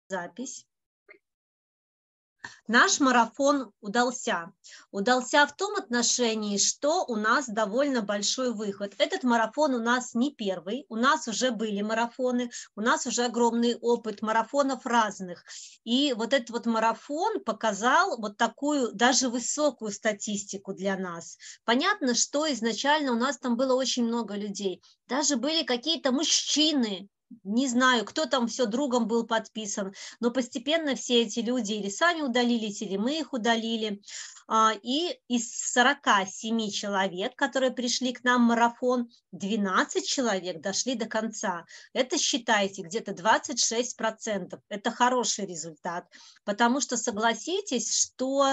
Запись. Наш марафон удался. Удался в том отношении, что у нас довольно большой выход. Этот марафон у нас не первый, у нас уже были марафоны, у нас уже огромный опыт марафонов разных. И вот этот вот марафон показал вот такую даже высокую статистику для нас. Понятно, что изначально у нас там было очень много людей. Даже были какие-то мужчины, не знаю, кто там все другом был подписан, но постепенно все эти люди или сами удалились, или мы их удалили. И из 47 человек, которые пришли к нам в марафон, 12 человек дошли до конца. Это, считайте, где-то 26%. Это хороший результат, потому что согласитесь, что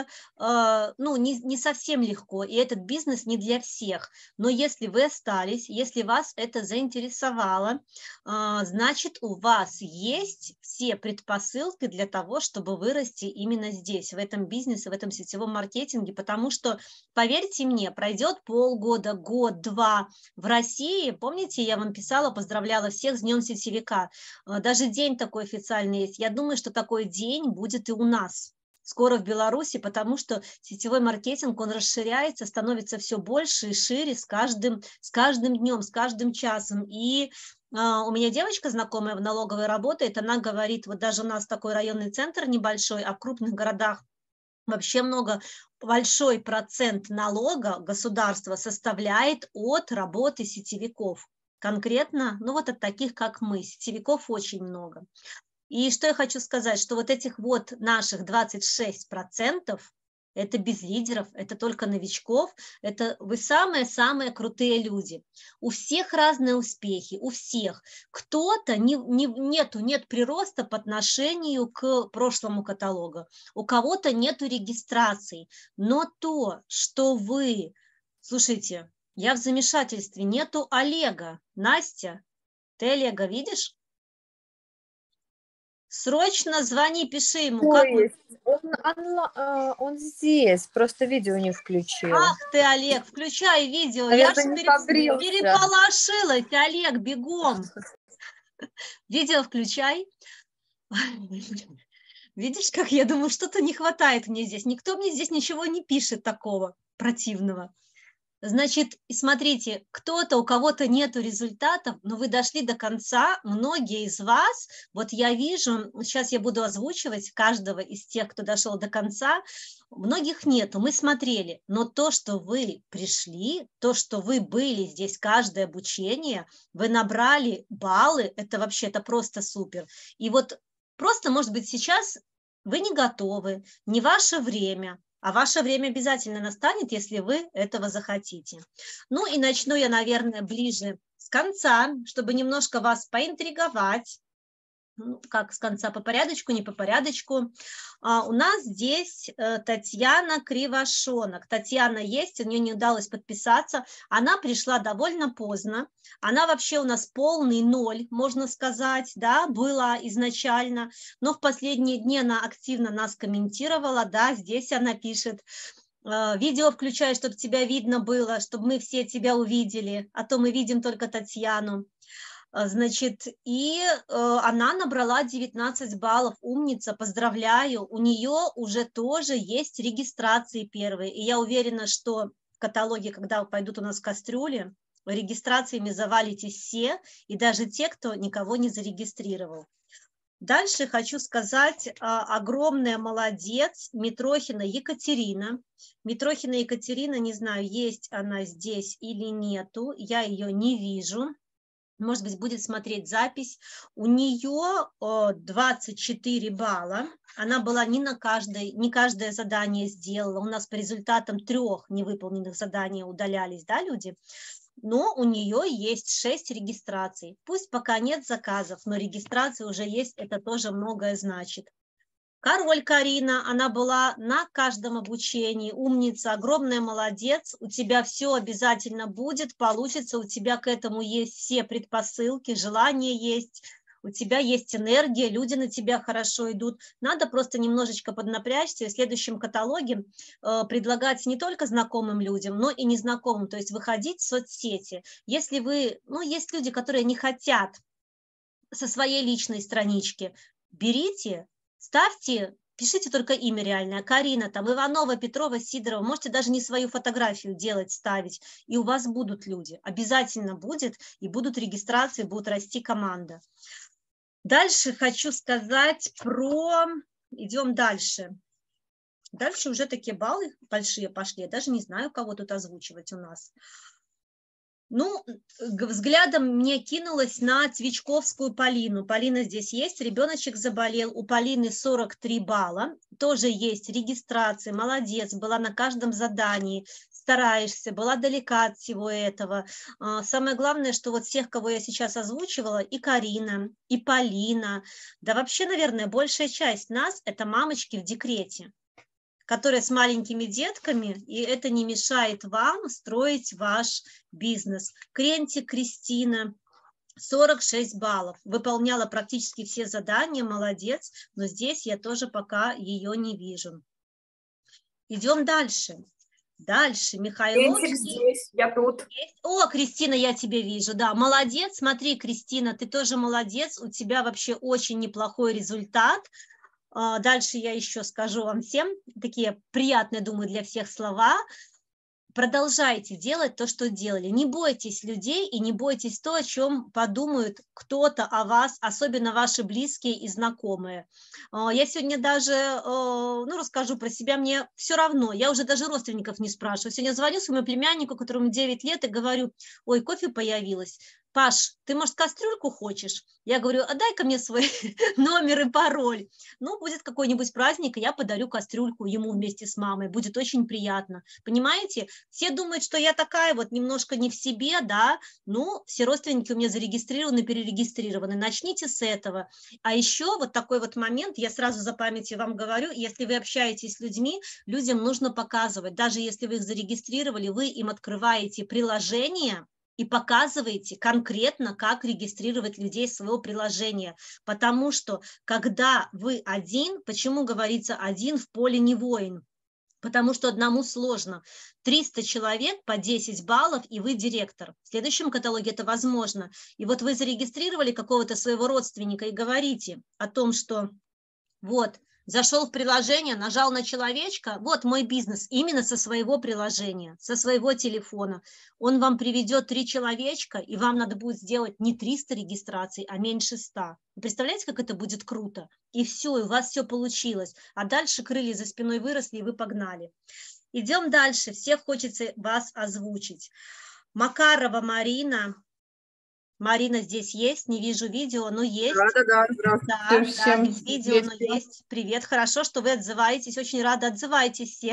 не совсем легко, и этот бизнес не для всех. Но если вы остались, если вас это заинтересовало, значит, у вас есть все предпосылки для того, чтобы вырасти именно здесь, в этом бизнесе, в этом сетевом маркетинге, потому что, поверьте мне, пройдет полгода, год, два. В России, помните, я вам писала, поздравляла всех с Днем сетевика, даже день такой официальный есть. Я думаю, что такой день будет и у нас скоро в Беларуси, потому что сетевой маркетинг, он расширяется, становится все больше и шире с каждым днем, с каждым часом. И у меня девочка знакомая в налоговой работает, она говорит, вот даже у нас такой районный центр небольшой, а в крупных городах вообще большой процент налога государства составляет от работы сетевиков. Конкретно, вот от таких, как мы, сетевиков очень много. И что я хочу сказать, что вот этих вот наших 26%, это без лидеров, это только новичков, это вы самые-самые крутые люди. У всех разные успехи, у всех. Кто-то нет прироста по отношению к прошлому каталогу, у кого-то нету регистраций, но то, что вы, слушайте, я в замешательстве, нету Олега. Настя, ты Олега видишь? Срочно звони, пиши ему. То есть он здесь, просто видео не включил. Ах ты, Олег, включай видео. Наверное, Я не же побрился. переполошилась, Олег, бегом. Видео включай. Видишь, как я думаю, что-то не хватает мне здесь. Никто мне здесь ничего не пишет такого противного. Значит, смотрите, у кого-то нету результатов, но вы дошли до конца. Многие из вас, вот я вижу, сейчас я буду озвучивать каждого из тех, кто дошел до конца, многих нету, мы смотрели, но то, что вы пришли, то, что вы были здесь каждое обучение, вы набрали баллы, это вообще, это просто супер. И вот просто, может быть, сейчас вы не готовы, не ваше время, а ваше время обязательно настанет, если вы этого захотите. Ну и начну я, наверное, ближе с конца, чтобы немножко вас поинтриговать. Как с конца, по порядочку, не по порядочку. У нас здесь Татьяна Кривошонок. Татьяна есть, у нее не удалось подписаться. Она пришла довольно поздно. Она вообще у нас полный ноль, можно сказать, да, была изначально. Но в последние дни она активно нас комментировала, да, здесь она пишет. Видео включай, чтобы тебя видно было, чтобы мы все тебя увидели, а то мы видим только Татьяну. Значит, и она набрала 19 баллов, умница, поздравляю, у нее уже тоже есть регистрации первые, и я уверена, что в каталоге, когда пойдут у нас кастрюли, регистрациями завалитесь все, и даже те, кто никого не зарегистрировал. Дальше хочу сказать, огромная молодец, Митрохина Екатерина. Митрохина Екатерина, не знаю, есть она здесь или нету, я ее не вижу. Может быть, будет смотреть запись. У нее 24 балла. Она была не каждое задание сделала. У нас по результатам 3 невыполненных заданий удалялись, да, люди? Но у нее есть 6 регистраций. Пусть пока нет заказов, но регистрации уже есть, это тоже многое значит. Король Карина, она была на каждом обучении, умница, огромная молодец, у тебя все обязательно будет, получится, у тебя к этому есть все предпосылки, желание есть, у тебя есть энергия, люди на тебя хорошо идут, надо просто немножечко поднапрячься и в следующем каталоге предлагать не только знакомым людям, но и незнакомым, то есть выходить в соцсети. Если вы, есть люди, которые не хотят со своей личной странички берите, ставьте, пишите только имя реальное, Карина, там, Иванова, Петрова, Сидорова, можете даже не свою фотографию делать, ставить, и у вас будут люди, обязательно будет, и будут регистрации, будет расти команда. Дальше хочу сказать про, идем дальше. Дальше уже такие баллы большие пошли, я даже не знаю, кого тут озвучивать у нас. Ну, взглядом мне кинулась на Цвичковскую Полину. Полина здесь есть, ребеночек заболел, у Полины 43 балла, тоже есть регистрация, молодец, была на каждом задании, стараешься, была далека от всего этого. Самое главное, что вот всех, кого я сейчас озвучивала, и Карина, и Полина, да вообще, наверное, большая часть нас – это мамочки в декрете, которые с маленькими детками, и это не мешает вам строить ваш бизнес. Крентик Кристина, 46 баллов, выполняла практически все задания, молодец, но здесь я тоже пока ее не вижу. Идем дальше. Дальше, Михайловский. Крентик здесь, я тут. О, Кристина, я тебя вижу, да, молодец, смотри, Кристина, ты тоже молодец, у тебя вообще очень неплохой результат. Дальше я еще скажу вам всем такие приятные, думаю, для всех слова. Продолжайте делать то, что делали. Не бойтесь людей и не бойтесь то, о чем подумают кто-то о вас, особенно ваши близкие и знакомые. Я сегодня даже, расскажу про себя, мне все равно, я уже даже родственников не спрашиваю. Сегодня звоню своему племяннику, которому 9 лет, и говорю: ой, кофе появилось. Паш, ты, может, кастрюльку хочешь? Я говорю: а дай-ка мне свой номер и пароль. Ну, будет какой-нибудь праздник, и я подарю кастрюльку ему вместе с мамой. Будет очень приятно. Понимаете? Все думают, что я такая вот немножко не в себе, да? Ну, все родственники у меня зарегистрированы, перерегистрированы. Начните с этого. А еще вот такой вот момент, я сразу за памятью вам говорю, если вы общаетесь с людьми, людям нужно показывать. Даже если вы их зарегистрировали, вы им открываете приложение, и показываете конкретно, как регистрировать людей своего приложения. Потому что, когда вы один, почему говорится один в поле не воин? Потому что одному сложно. 300 человек по 10 баллов, и вы директор. В следующем каталоге это возможно. И вот вы зарегистрировали какого-то своего родственника и говорите о том, что вот, зашел в приложение, нажал на человечка, вот мой бизнес, именно со своего приложения, со своего телефона. Он вам приведет 3 человечка, и вам надо будет сделать не 300 регистраций, а меньше 100. Вы представляете, как это будет круто? И все, и у вас все получилось. А дальше крылья за спиной выросли, и вы погнали. Идем дальше. Всех хочется вас озвучить. Макарова Марина. Марина здесь есть, не вижу видео, но есть. Да, здравствуйте всем. Да, без видео, но есть. Привет, хорошо, что вы отзываетесь, очень рада, отзывайтесь все.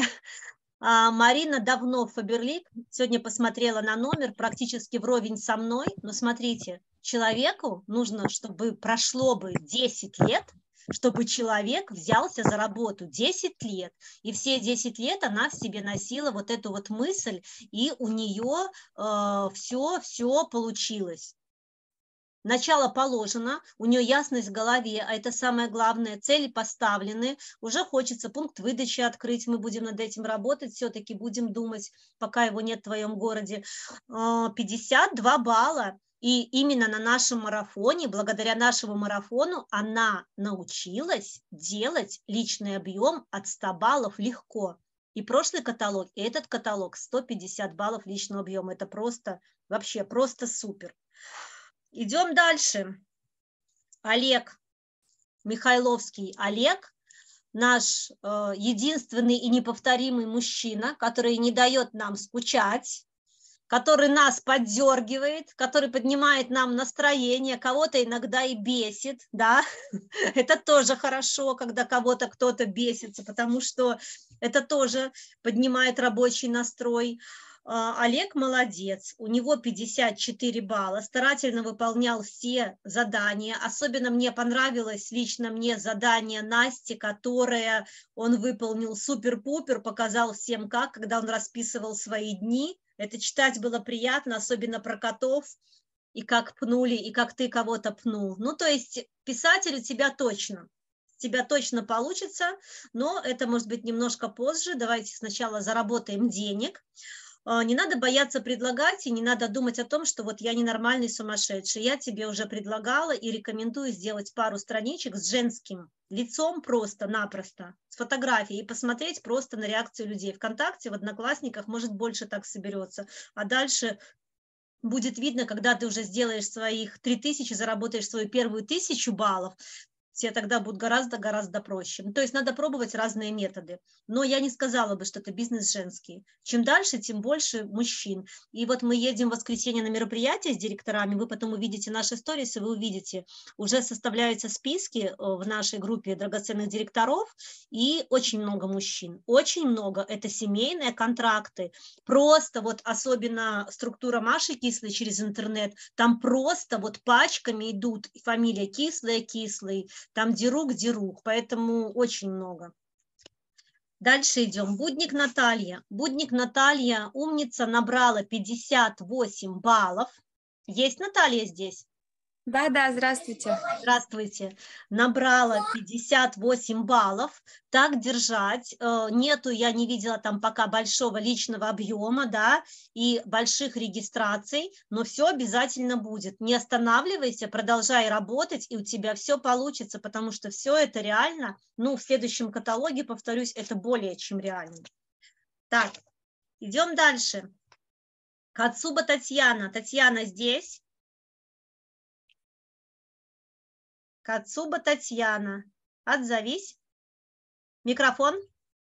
Марина давно в Фаберлик, сегодня посмотрела на номер, практически вровень со мной, но смотрите, человеку нужно, чтобы прошло бы 10 лет, чтобы человек взялся за работу 10 лет, и все 10 лет она в себе носила вот эту вот мысль, и у нее все получилось. Начало положено, у нее ясность в голове, а это самое главное, цели поставлены, уже хочется пункт выдачи открыть, мы будем над этим работать, все-таки будем думать, пока его нет в твоем городе. 52 балла, и именно на нашем марафоне, благодаря нашему марафону, она научилась делать личный объем от 100 баллов легко. И прошлый каталог, и этот каталог 150 баллов личного объема, это просто, вообще просто супер. Идем дальше. Олег Михайловский. Олег, наш единственный и неповторимый мужчина, который не дает нам скучать, который нас поддергивает, который поднимает нам настроение, кого-то иногда и бесит, да, это тоже хорошо, когда кого-то кто-то бесится, потому что это тоже поднимает рабочий настрой. Олег молодец, у него 54 балла, старательно выполнял все задания, особенно мне понравилось лично мне задание Насти, которое он выполнил супер-пупер, показал всем как, когда он расписывал свои дни, это читать было приятно, особенно про котов, и как пнули, и как ты кого-то пнул, ну то есть писатель у тебя точно получится, но это может быть немножко позже, давайте сначала заработаем денег. Не надо бояться предлагать, и не надо думать о том, что вот я ненормальный сумасшедший. Я тебе уже предлагала и рекомендую сделать пару страничек с женским лицом просто-напросто, с фотографией, и посмотреть просто на реакцию людей. ВКонтакте, в Одноклассниках, может, больше так соберется. А дальше будет видно, когда ты уже сделаешь своих 3000, заработаешь свою первую 1000 баллов, тебе тогда будет гораздо-гораздо проще. То есть надо пробовать разные методы. Но я не сказала бы, что это бизнес женский. Чем дальше, тем больше мужчин. И вот мы едем в воскресенье на мероприятие с директорами, вы потом увидите наши сторис, и вы увидите, уже составляются списки в нашей группе драгоценных директоров, и очень много мужчин. Очень много. Это семейные контракты. Просто вот особенно структура Маши Кислой через интернет, там просто вот пачками идут фамилия Кислая-Кислый, там Дерук, поэтому очень много. Дальше идем. Будник Наталья. Будник Наталья, умница, набрала 58 баллов. Есть Наталья здесь? Да, здравствуйте. Здравствуйте. Набрала 58 баллов. Так держать. Нету, я не видела там пока большого личного объема, да, и больших регистраций, но все обязательно будет. Не останавливайся, продолжай работать, и у тебя все получится, потому что все это реально. Ну, в следующем каталоге, повторюсь, это более чем реально. Так, идем дальше. Кацуба Татьяна. Татьяна здесь? Кацуба Татьяна. Отзовись. Микрофон.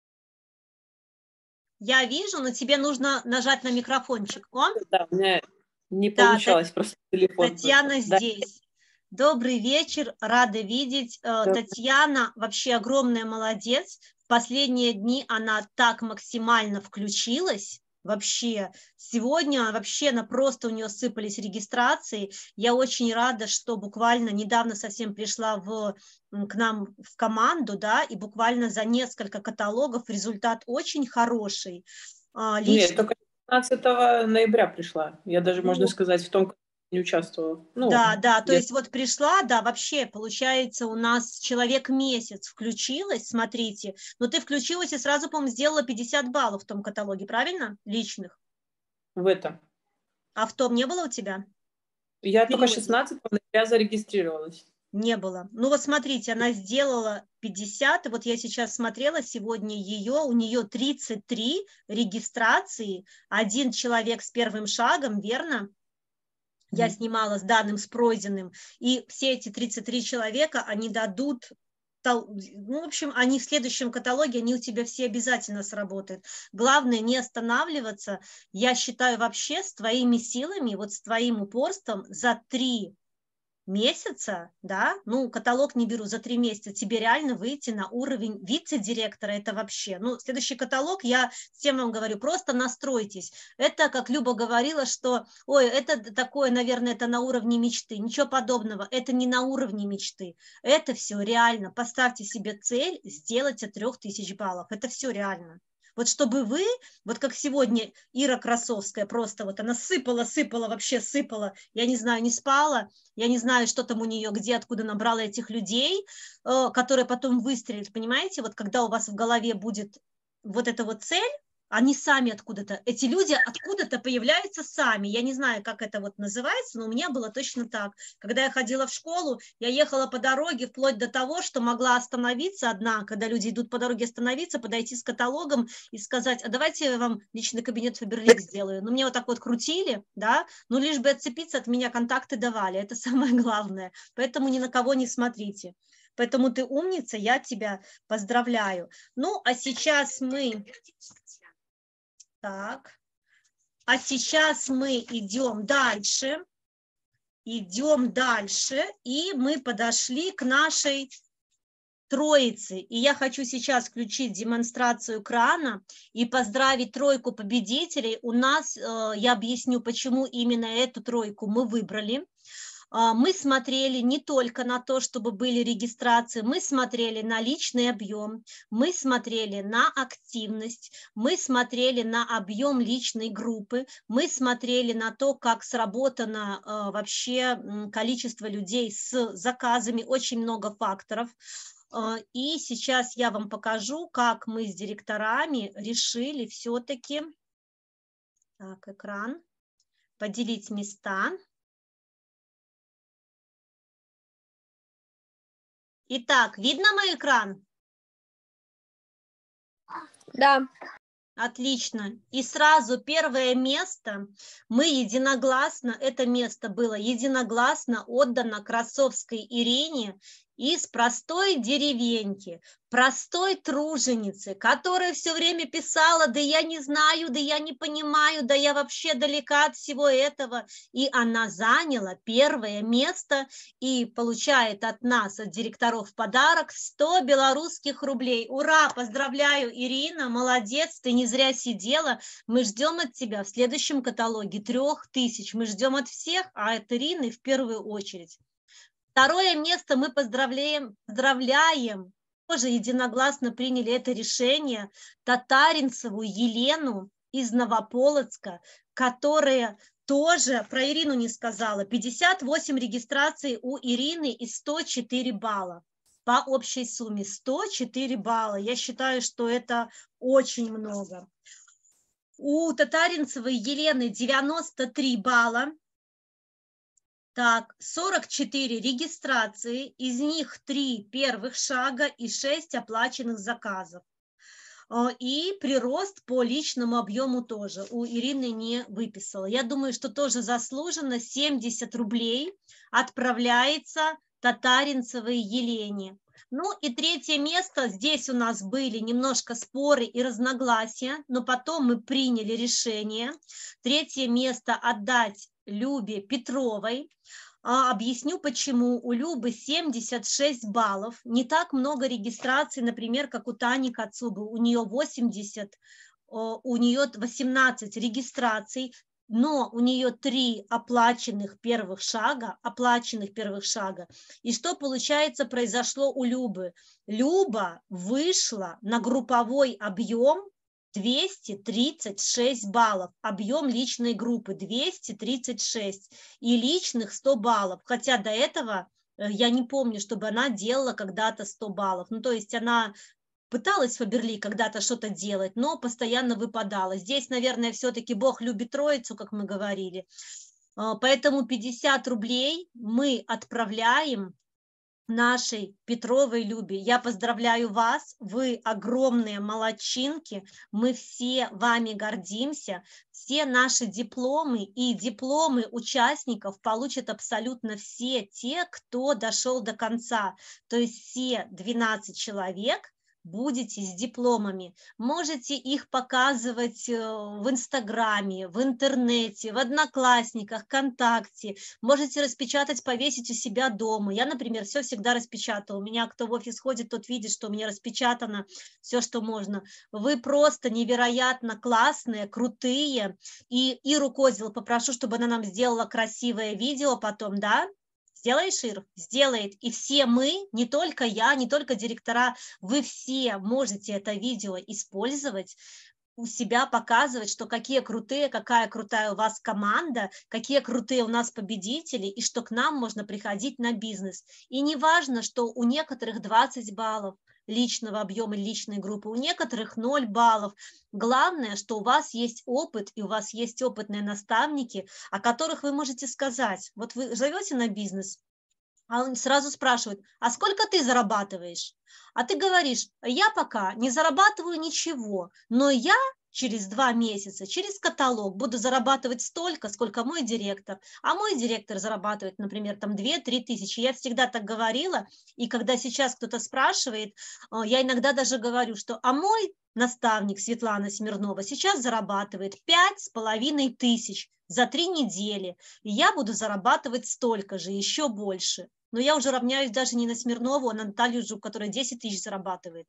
Я вижу, но тебе нужно нажать на микрофончик. Он? Да, у меня не Да, получалось, просто телефон. Татьяна Да. здесь. Добрый вечер, рада видеть. Татьяна вообще огромная молодец. В последние дни она так максимально включилась. Вообще, сегодня вообще просто у нее сыпались регистрации. Я очень рада, что буквально недавно совсем пришла к нам в команду, да, и буквально за несколько каталогов результат очень хороший. Нет, только 15 ноября пришла. Я даже, можно сказать, в том не участвовала. Ну, да, то есть вот пришла, да, вообще, получается, у нас человек месяц включилась, смотрите, но ты включилась и сразу, по-моему, сделала 50 баллов в том каталоге, правильно? Личных. В этом. А в том не было у тебя? Я только 16 ноября зарегистрировалась. Не было. Ну вот смотрите, она сделала 50, и вот я сейчас смотрела сегодня у нее 33 регистрации, 1 человек с первым шагом, верно? Я снимала с данным, с пройденным, и все эти 33 человека, они дадут, ну, в общем, они в следующем каталоге, они у тебя все обязательно сработают. Главное не останавливаться, я считаю, вообще с твоими силами, вот с твоим упорством за 3 месяца, да, ну, каталог не беру, за 3 месяца тебе реально выйти на уровень вице-директора, это вообще, ну, следующий каталог, я всем вам говорю, просто настройтесь, это, как Люба говорила, что, ой, это такое, наверное, это на уровне мечты, ничего подобного, это не на уровне мечты, это все реально, поставьте себе цель сделать от 3000 баллов, это все реально. Вот чтобы вы, вот как сегодня Ира Красовская, просто вот она сыпала, вообще сыпала, я не знаю, не спала, я не знаю, что там у нее, где, откуда набрала этих людей, которые потом выстрелят, понимаете, вот когда у вас в голове будет вот эта вот цель, они сами откуда-то, эти люди откуда-то появляются сами, я не знаю, как это вот называется, но у меня было точно так. Когда я ходила в школу, я ехала по дороге вплоть до того, что могла остановиться одна, когда люди идут по дороге, остановиться, подойти с каталогом и сказать, а давайте я вам личный кабинет Фаберлик сделаю. Ну, мне вот так вот крутили, да, ну, лишь бы отцепиться от меня, контакты давали, это самое главное, поэтому ни на кого не смотрите. Поэтому ты умница, я тебя поздравляю. Ну, а сейчас мы... Так, а сейчас мы идем дальше, и мы подошли к нашей троице. И я хочу сейчас включить демонстрацию экрана и поздравить тройку победителей. У нас, я объясню, почему именно эту тройку мы выбрали. Мы смотрели не только на то, чтобы были регистрации, мы смотрели на личный объем, мы смотрели на активность, мы смотрели на объем личной группы, мы смотрели на то, как сработано вообще количество людей с заказами, очень много факторов. И сейчас я вам покажу, как мы с директорами решили все-таки... Так, экран. Поделить места. Итак, видно мой экран? Да. Отлично. И сразу первое место мы единогласно, это место было единогласно отдано Красовской Ирине из простой деревеньки, простой труженицы, которая все время писала: да я не знаю, да я не понимаю, да я вообще далека от всего этого. И она заняла первое место и получает от нас, от директоров, в подарок 100 белорусских рублей. Ура! Поздравляю, Ирина, молодец, ты не зря сидела. Мы ждем от тебя в следующем каталоге 3000. Мы ждем от всех, а от Ирины в первую очередь. Второе место мы поздравляем, тоже единогласно приняли это решение, Татаринцеву Елену из Новополоцка, которая тоже, про Ирину не сказала, 58 регистраций у Ирины и 104 балла. По общей сумме 104 балла. Я считаю, что это очень много. У Татаринцевой Елены 93 балла. Так, 44 регистрации, из них 3 первых шага и 6 оплаченных заказов. И прирост по личному объему тоже у Ирины не выписала. Я думаю, что тоже заслуженно 70 рублей отправляется Татаринцевой Елене. Ну и третье место, здесь у нас были немножко споры и разногласия, но потом мы приняли решение. Третье место отдать Любе Петровой. Объясню, почему. У Любы 76 баллов, не так много регистраций, например, как у Тани Кацубы, у нее 80, у нее 18 регистраций, но у нее 3 оплаченных первых шага. И что, получается, произошло у Любы? Люба вышла на групповой объем 236 баллов, объем личной группы 236 и личных 100 баллов, хотя до этого я не помню, чтобы она делала когда-то 100 баллов, ну то есть она пыталась в Фаберли когда-то что-то делать, но постоянно выпадала. Здесь, наверное, все-таки Бог любит троицу, как мы говорили, поэтому 50 рублей мы отправляем нашей Петровой Любе. Я поздравляю вас, вы огромные молодчинки, мы все вами гордимся, все наши дипломы и дипломы участников получат абсолютно все те, кто дошел до конца, то есть все 12 человек будете с дипломами, можете их показывать в Инстаграме, в интернете, в Одноклассниках, ВКонтакте, можете распечатать, повесить у себя дома. Я, например, все всегда распечатала. У меня кто в офис ходит, тот видит, что у меня распечатано все, что можно. Вы просто невероятно классные, крутые. И Иру Козел попрошу, чтобы она нам сделала красивое видео потом, да? Сделаешь, Ир? Сделает. И все мы, не только я, не только директора, вы все можете это видео использовать, у себя показывать, что какие крутые, какая крутая у вас команда, какие крутые у нас победители, и что к нам можно приходить на бизнес. И не важно, что у некоторых 20 баллов личного объема личной группы, у некоторых 0 баллов. Главное, что у вас есть опыт, и у вас есть опытные наставники, о которых вы можете сказать. Вот вы зовете на бизнес, а он сразу спрашивает: а сколько ты зарабатываешь? А ты говоришь: я пока не зарабатываю ничего, но я через 2 месяца, через каталог буду зарабатывать столько, сколько мой директор. А мой директор зарабатывает, например, там 2-3 тысячи. Я всегда так говорила, и когда сейчас кто-то спрашивает, я иногда даже говорю, что а мой наставник Светлана Смирнова сейчас зарабатывает 5,5 тысяч за 3 недели, и я буду зарабатывать столько же, еще больше. Но я уже равняюсь даже не на Смирнову, а на Наталью Жук, которая 10 тысяч зарабатывает.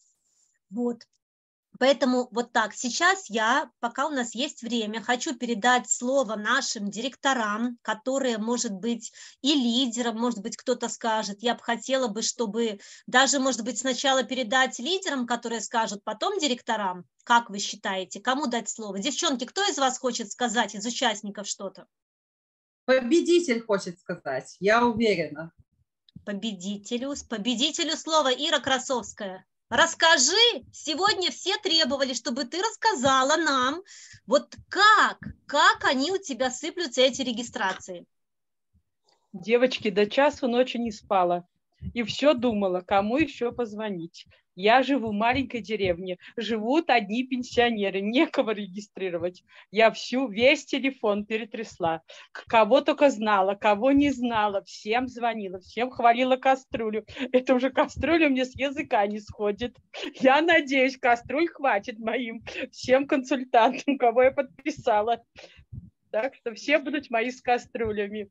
Вот. Поэтому вот так. Сейчас я, пока у нас есть время, хочу передать слово нашим директорам, которые, может быть, и лидерам, может быть, кто-то скажет. Я бы хотела бы, чтобы даже, может быть, сначала передать лидерам, которые скажут, потом директорам. Как вы считаете, кому дать слово? Девчонки, кто из вас хочет сказать, из участников что-то? Победитель хочет сказать, я уверена. Победителю слово. Ира Красовская. Расскажи, сегодня все требовали, чтобы ты рассказала нам, вот как они у тебя сыплются, эти регистрации. Девочки, до часу ночи не спала. И все думала, кому еще позвонить. Я живу в маленькой деревне. Живут одни пенсионеры. Некого регистрировать. Я весь телефон перетрясла. Кого только знала, кого не знала. Всем звонила, всем хвалила кастрюлю. Это уже кастрюля мне с языка не сходит. Я надеюсь, кастрюль хватит моим всем консультантам, кого я подписала. Так что все будут мои с кастрюлями.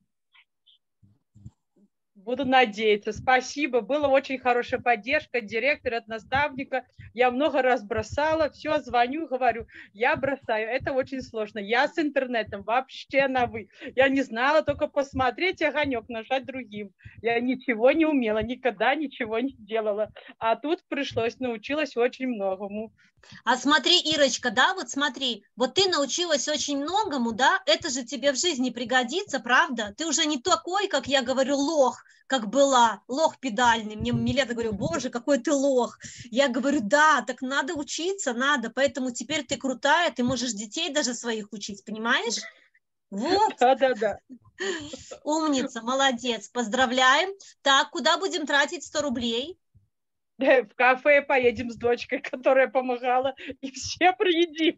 Буду надеяться. Спасибо. Была очень хорошая поддержка от директора, от наставника. Я много раз бросала. Все, звоню, говорю, я бросаю. Это очень сложно. Я с интернетом вообще на «вы». Я не знала только посмотреть огонек, нажать другим. Я ничего не умела, никогда ничего не делала. А тут пришлось, научилась очень многому. А смотри, Ирочка, да, вот смотри, вот ты научилась очень многому, да, это же тебе в жизни пригодится, правда? Ты уже не такой, как я говорю, лох, как была, лох педальный. Мне Милета говорю, боже, какой ты лох. Я говорю, да, так надо учиться, надо, поэтому теперь ты крутая, ты можешь детей даже своих учить, понимаешь? Вот. Да. Умница, молодец, поздравляем. Так, куда будем тратить 100 рублей? В кафе поедем с дочкой, которая помогала, и все приедим.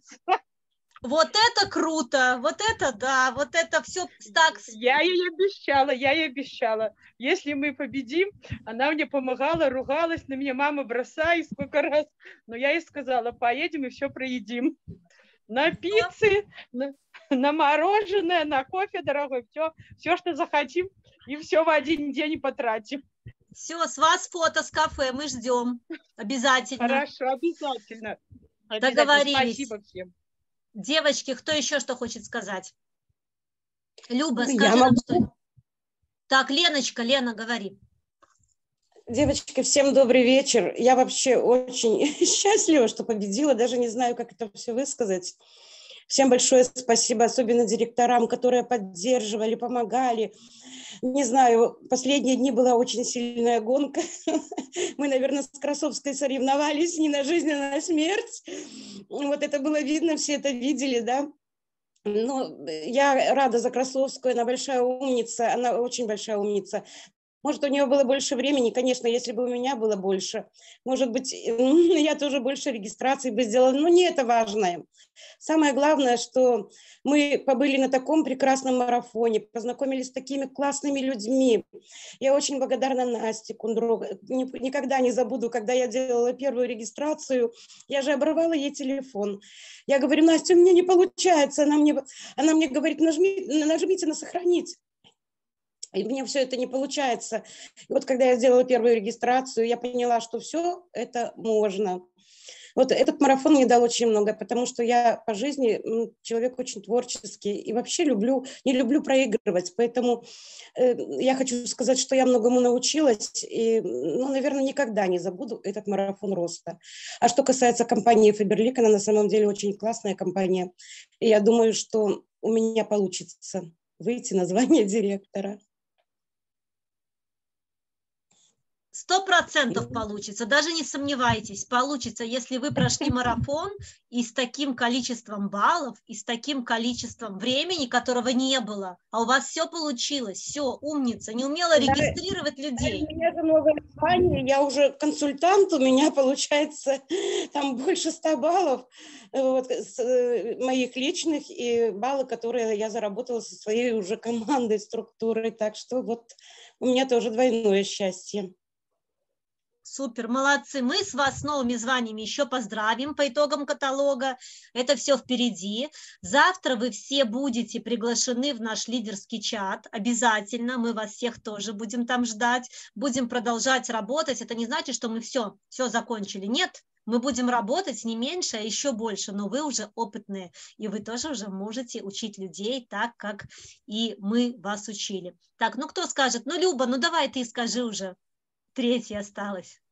Вот это круто, вот это да, вот это все так. Я ей обещала. Если мы победим, она мне помогала, ругалась на меня, мама, бросай, сколько раз. Но я ей сказала, поедем и все проедим. На пиццы, на мороженое, на кофе, дорогой, все, что захотим, и все в один день и потратим. Все, с вас фото с кафе, мы ждем. Обязательно. Хорошо, обязательно. Договорились. Спасибо всем. Девочки, кто еще что хочет сказать? Люба, скажи нам что. Так, Лена, говори. Девочки, всем добрый вечер. Я вообще очень счастлива, что победила, даже не знаю, как это все высказать. Всем большое спасибо, особенно директорам, которые поддерживали, помогали. Не знаю, последние дни была очень сильная гонка. Мы, наверное, с Красовской соревновались не на жизнь, а на смерть. Вот это было видно, все это видели, да. Но я рада за Красовскую, она большая умница, она очень большая умница. Может, у нее было больше времени, конечно, если бы у меня было больше. Может быть, я тоже больше регистрации бы сделала, но не это важное. Самое главное, что мы побыли на таком прекрасном марафоне, познакомились с такими классными людьми. Я очень благодарна Насте Кундро. Никогда не забуду, когда я делала первую регистрацию, я же оборвала ей телефон. Я говорю, Настя, у меня не получается. Она мне говорит, нажмите на «Сохранить». И мне все это не получается. И вот когда я сделала первую регистрацию, я поняла, что все это можно. Вот этот марафон мне дал очень много, потому что я по жизни человек очень творческий и вообще не люблю проигрывать. Поэтому я хочу сказать, что я многому научилась и, наверное, никогда не забуду этот марафон роста. А что касается компании Faberlic, она на самом деле очень классная компания. И я думаю, что у меня получится выйти на звание директора. 100% получится, даже не сомневайтесь, получится, если вы прошли марафон и с таким количеством баллов, и с таким количеством времени, которого не было, а у вас все получилось, все, умница, не умела регистрировать людей. У меня же много званий, я уже консультант, у меня получается там больше 100 баллов моих личных и баллы, которые я заработала со своей уже командой, структурой, так что вот у меня тоже двойное счастье. Супер, молодцы. Мы с вас с новыми званиями еще поздравим по итогам каталога. Это все впереди. Завтра вы все будете приглашены в наш лидерский чат. Обязательно. Мы вас всех тоже будем там ждать. Будем продолжать работать. Это не значит, что мы все закончили. Нет, мы будем работать не меньше, а еще больше. Но вы уже опытные. И вы тоже уже можете учить людей так, как и мы вас учили. Так, кто скажет? Люба, давай ты скажи уже. Третья осталась.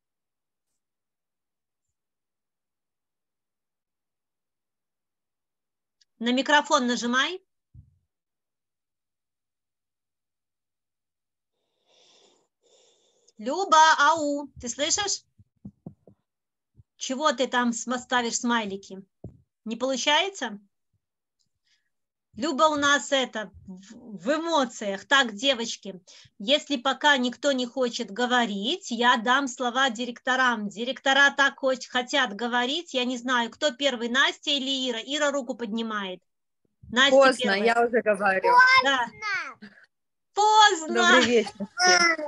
На микрофон нажимай. Люба, ау, ты слышишь? Чего ты там ставишь смайлики? Не получается? Люба у нас в эмоциях. Так, девочки, если пока никто не хочет говорить, я дам слова директорам. Директора так хотят говорить. Я не знаю, кто первый, Настя или Ира? Ира руку поднимает. Настя Поздно, первая. я уже говорю. Да. Поздно. Добрый вечер всем.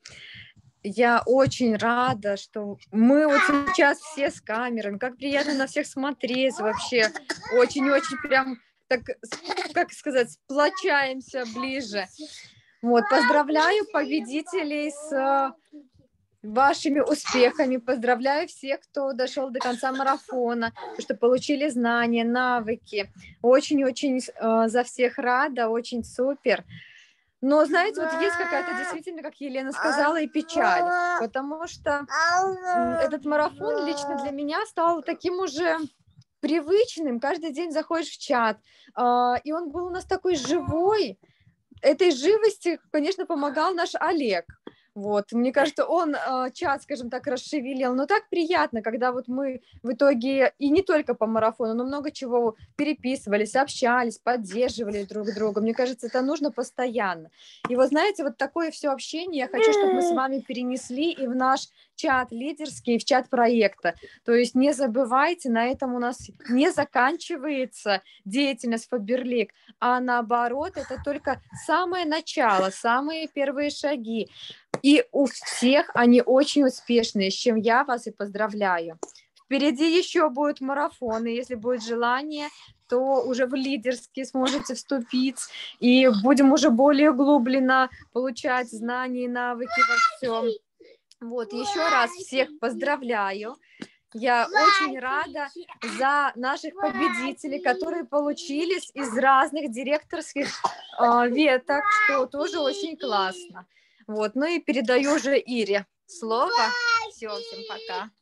Я очень рада, что мы вот сейчас все с камерами. Как приятно на всех смотреть вообще. Очень-очень прям, так, как сказать, сплочаемся ближе. Вот, поздравляю победителей с вашими успехами. Поздравляю всех, кто дошел до конца марафона, что получили знания, навыки. Очень-очень за всех рада, очень супер. Но, знаете, вот есть какая-то действительно, как Елена сказала, и печаль, потому что этот марафон лично для меня стал таким уже привычным. Каждый день заходишь в чат, и он был у нас такой живой. Этой живости, конечно, помогал наш Олег. Вот, мне кажется, он чат, скажем так, расшевелил, но так приятно, когда вот мы в итоге, и не только по марафону, но много чего переписывались, общались, поддерживали друг друга, мне кажется, это нужно постоянно. И вот, знаете, вот такое все общение я хочу, чтобы мы с вами перенесли и в наш чат лидерский, и в чат проекта. То есть не забывайте, на этом у нас не заканчивается деятельность Фаберлик, а наоборот, это только самое начало, самые первые шаги. И у всех они очень успешные, с чем я вас и поздравляю. Впереди еще будут марафоны, если будет желание, то уже в лидерские сможете вступить, и будем уже более углубленно получать знания и навыки во всем. Вот, еще раз всех поздравляю. Я очень рада за наших победителей, которые получились из разных директорских веток, что тоже очень классно. Вот, ну и передаю уже Ире слово. Все, всем пока.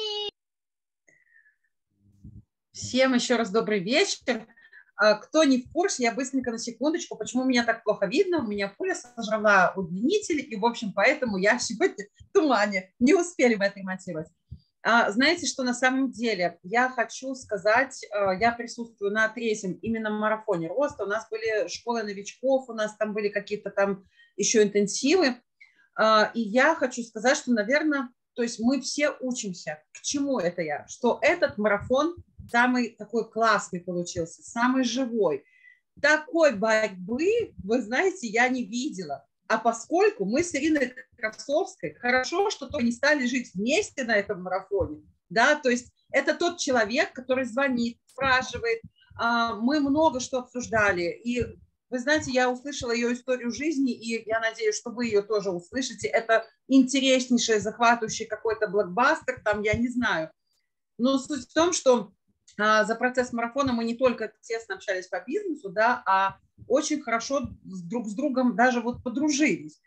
Всем еще раз добрый вечер. Кто не в курсе, я быстренько на секундочку, почему меня так плохо видно, у меня пуля сожрала удлинитель, и, в общем, поэтому я сегодня в тумане, не успели мы отремонтировать. Знаете, что на самом деле я хочу сказать, я присутствую на третьем именно марафоне роста, у нас были школы новичков, у нас там были какие-то там еще интенсивы, и я хочу сказать, что, наверное, то есть мы все учимся. К чему это я? Что этот марафон самый такой классный получился, самый живой. Такой борьбы, вы знаете, я не видела. А поскольку мы с Ириной Красовской, хорошо, что только не стали жить вместе на этом марафоне, да, то есть это тот человек, который звонит, спрашивает, мы много что обсуждали, и вы знаете, я услышала ее историю жизни, и я надеюсь, что вы ее тоже услышите. Это интереснейший, захватывающий какой-то блокбастер, там, я не знаю. Но суть в том, что за процесс марафона мы не только тесно общались по бизнесу, да, а очень хорошо друг с другом даже вот подружились.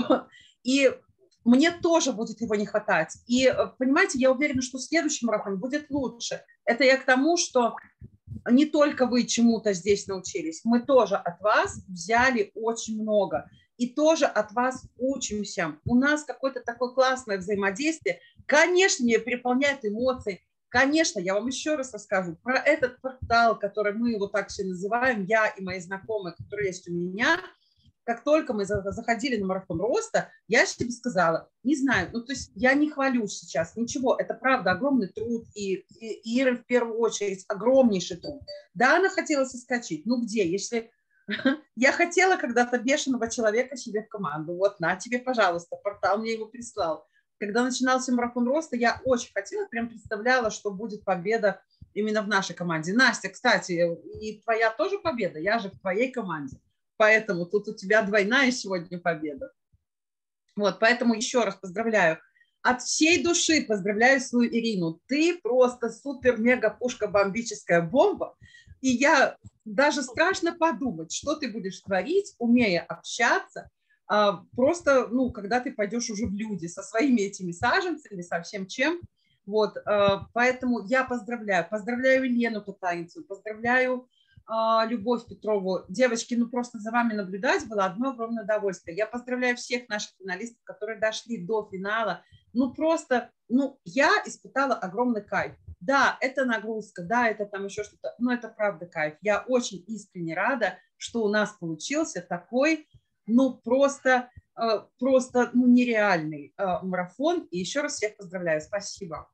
И мне тоже будет его не хватать. И, понимаете, я уверена, что следующий марафон будет лучше. Это я к тому, что не только вы чему-то здесь научились, мы тоже от вас взяли очень много. И тоже от вас учимся. У нас какое-то такое классное взаимодействие. Конечно, меня переполняют эмоции. Конечно, я вам еще раз расскажу про этот портал, который мы его так все называем, я и мои знакомые, которые есть у меня. Как только мы заходили на марафон роста, я себе сказала, не знаю, ну то есть я не хвалюсь сейчас, ничего, это правда огромный труд, и Ира в первую очередь огромнейший труд. Да, она хотела соскочить, ну где, если я хотела когда-то бешеного человека себе в команду, вот на тебе, пожалуйста, портал мне его прислал. Когда начинался марафон роста, я очень хотела, прям представляла, что будет победа именно в нашей команде. Настя, кстати, и твоя тоже победа, я же в твоей команде. Поэтому тут у тебя двойная сегодня победа. Вот, поэтому еще раз поздравляю. От всей души поздравляю свою Ирину. Ты просто супер-мега-пушка-бомбическая бомба. И я даже страшно подумать, что ты будешь творить, умея общаться, просто, ну, когда ты пойдешь уже в люди со своими этими саженцами, со всем чем. Вот, поэтому я поздравляю. Поздравляю Елену Кутаинцеву, поздравляю Любовь Петрову. Девочки, ну просто за вами наблюдать было одно огромное удовольствие. Я поздравляю всех наших финалистов, которые дошли до финала. Ну просто ну, я испытала огромный кайф. Да, это нагрузка, да, это там еще что-то, но это правда кайф. Я очень искренне рада, что у нас получился такой, ну, просто ну, нереальный марафон. И еще раз всех поздравляю. Спасибо.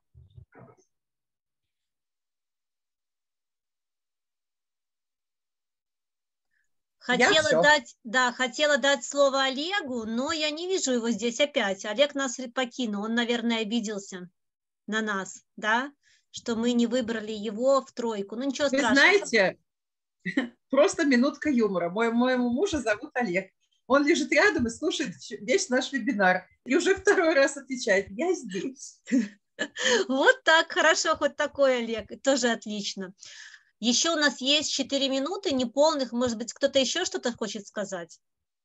Хотела дать слово Олегу, но я не вижу его здесь опять. Олег нас покинул, он, наверное, обиделся на нас, да, что мы не выбрали его в тройку. Ну, ничего страшного. Вы знаете, просто минутка юмора. Моего мужа зовут Олег. Он лежит рядом и слушает весь наш вебинар. И уже второй раз отвечает: я здесь. Вот так, хорошо, хоть такой Олег, тоже отлично. Еще у нас есть 4 минуты неполных, может быть, кто-то еще что-то хочет сказать?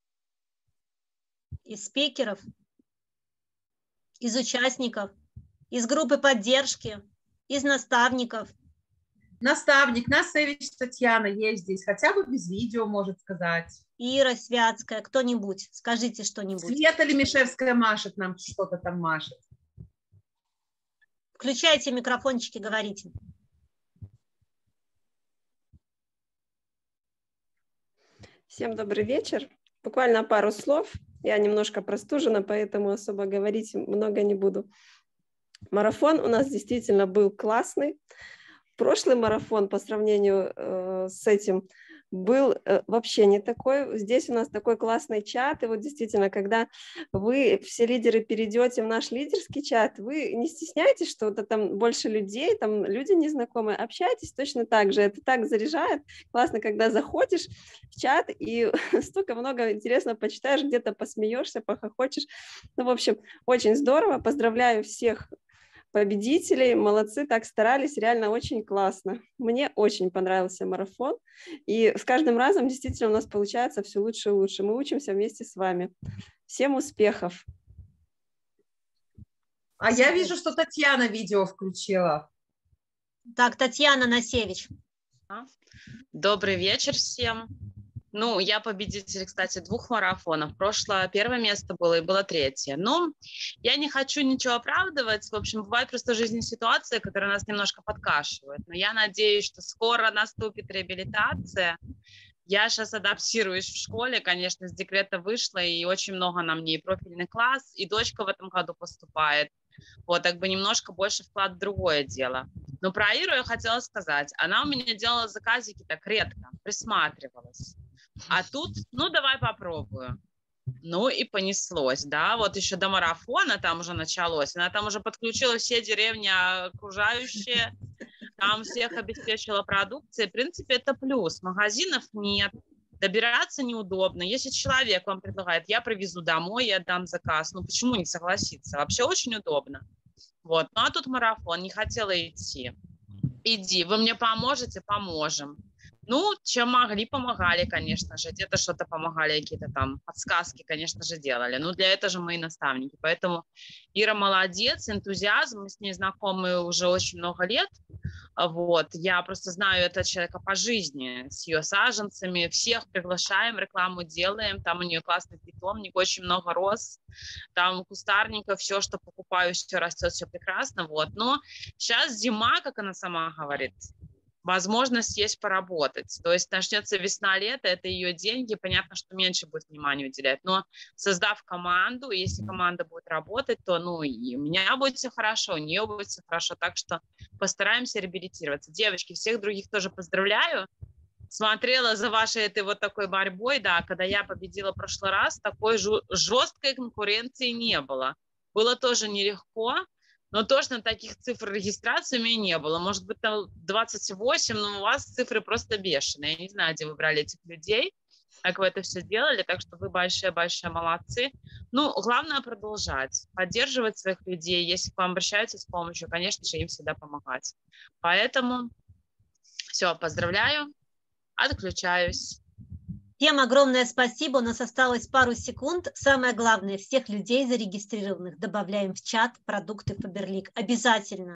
Из спикеров, из участников, из группы поддержки, из наставников. Наставник, Насевич Татьяна есть здесь, хотя бы без видео может сказать. Ира Святская, кто-нибудь, скажите что-нибудь. Света Лемешевская машет нам, что-то там машет. Включайте микрофончики, говорите. Всем добрый вечер. Буквально пару слов. Я немножко простужена, поэтому особо говорить много не буду. Марафон у нас действительно был классный. Прошлый марафон по сравнению с этим был вообще не такой. Здесь у нас такой классный чат, и вот действительно, когда вы, все лидеры, перейдете в наш лидерский чат, вы не стесняйтесь, что там больше людей, там люди незнакомые, общайтесь точно так же. Это так заряжает. Классно, когда заходишь в чат и столько много интересного почитаешь, где-то посмеешься, похохочешь. Ну, в общем, очень здорово. Поздравляю всех победителей, молодцы, так старались, реально очень классно. Мне очень понравился марафон, и с каждым разом действительно у нас получается все лучше и лучше. Мы учимся вместе с вами. Всем успехов! А я вижу, что Татьяна видео включила. Так, Татьяна Насевич. Добрый вечер всем. Ну, я победитель, кстати, 2 марафонов. Прошлое 1 место было и было 3. Но я не хочу ничего оправдывать. В общем, бывает просто в жизни ситуация, которая нас немножко подкашивает. Но я надеюсь, что скоро наступит реабилитация. Я сейчас адаптируюсь в школе, конечно, с декрета вышла, и очень много на мне и профильный класс, и дочка в этом году поступает. Вот, так бы немножко больше вклад в другое дело. Но про Иру я хотела сказать. Она у меня делала заказики так редко, присматривалась. А тут, ну, давай попробую. Ну, и понеслось, да. Вот еще до марафона там уже началось. Она там уже подключила все деревни окружающие, там всех обеспечила продукцией. В принципе, это плюс. Магазинов нет, добираться неудобно. Если человек вам предлагает: я привезу домой, я отдам заказ, ну, почему не согласиться? Вообще очень удобно. Вот. Ну, а тут марафон, не хотела идти. Иди, вы мне поможете? Поможем. Ну, чем могли, помогали, конечно же. Где-то что-то помогали, какие-то там подсказки, конечно же, делали. Ну, для этого же мы и наставники. Поэтому Ира молодец, энтузиазм. Мы с ней знакомы уже очень много лет. Вот. Я просто знаю этого человека по жизни, с ее саженцами. Всех приглашаем, рекламу делаем. Там у нее классный питомник, очень много роз. Там кустарников, все, что покупаю, все растет, все прекрасно. Вот. Но сейчас зима, как она сама говорит, возможность есть поработать. То есть начнется весна-лето, это ее деньги, понятно, что меньше будет внимания уделять. Но создав команду, если команда будет работать, то, ну, и у меня будет все хорошо, у нее будет все хорошо. Так что постараемся реабилитироваться. Девочки, всех других тоже поздравляю. Смотрела за вашей этой вот такой борьбой, да, когда я победила в прошлый раз, такой жесткой конкуренции не было. Было тоже нелегко. Но точно таких цифр регистрации у меня не было. Может быть, там 28, но у вас цифры просто бешеные. Я не знаю, где вы брали этих людей, как вы это все делали, так что вы большие-большие молодцы. Ну, главное продолжать, поддерживать своих людей. Если к вам обращаются с помощью, конечно же, им всегда помогать. Поэтому все, поздравляю, отключаюсь. Всем огромное спасибо, у нас осталось пару секунд. Самое главное, всех людей зарегистрированных добавляем в чат продукты Faberlic. Обязательно.